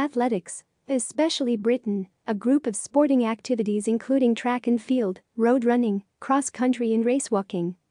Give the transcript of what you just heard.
Athletics, especially Britain, a group of sporting activities including track and field, road running, cross-country and racewalking.